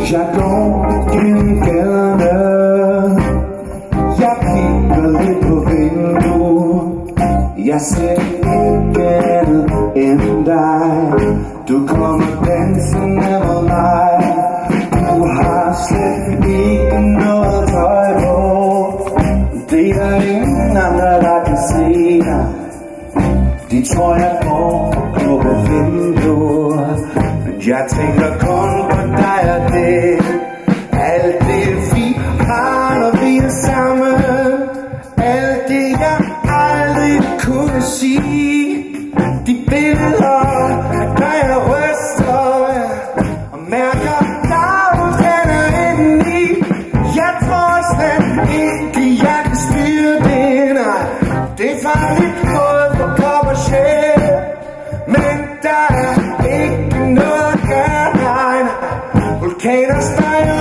Jeg går gennem gaderne, jeg kigger lidt på vinduet. Jeg ser ikke andet end dig. Du kommer dansende mod mig. Du har slet ikke noget tøj på. Det er ingen andre, der kan se dig. De tror jeg går på vinduet, men jeg tænker kun på dig og det. Alt det vi har, når vi er sammen. Alt det jeg aldrig kunne sige. De billeder, der jeg ryster og mærker dagkender indeni. Jeg tror slet ikke jeg kan styre det, nej. Det er farligt både for krop og sjæl, men der er ikke noget at gøre, nej. Vulkaner støjer